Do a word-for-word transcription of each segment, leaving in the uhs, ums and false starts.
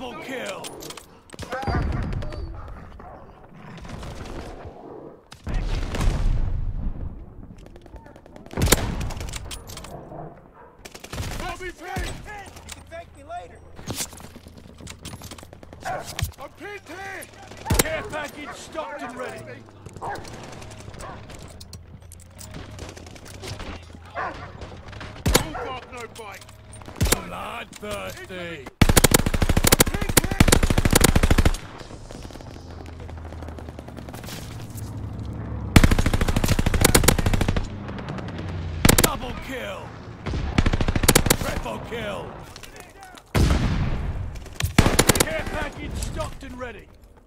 Double kill! I'll be paid! You can thank me later. I'm pinned here! Care package stocked and ready. Full bark, no bite. Bloodthirsty. Double kill. Triple kill. Care package stocked and ready.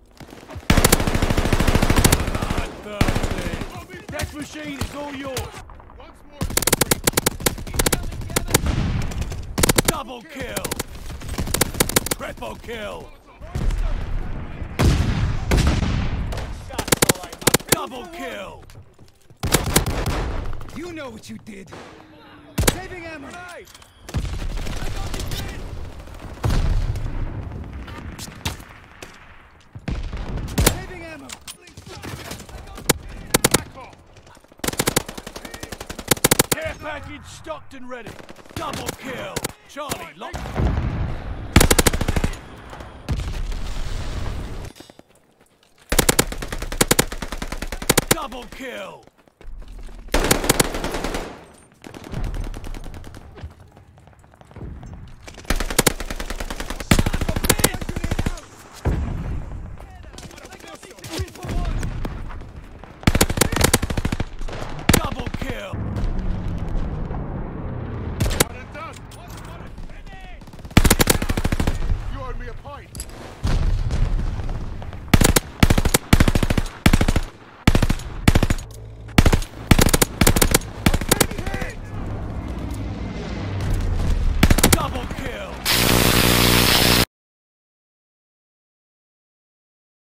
Bloodthirsty. Death machine is all yours. Once more, Double kill. Triple kill. Double kill. You know what you did. Saving ammo. Saving ammo. back off. Care package stocked and ready. Double kill. Charlie, lock. Double kill.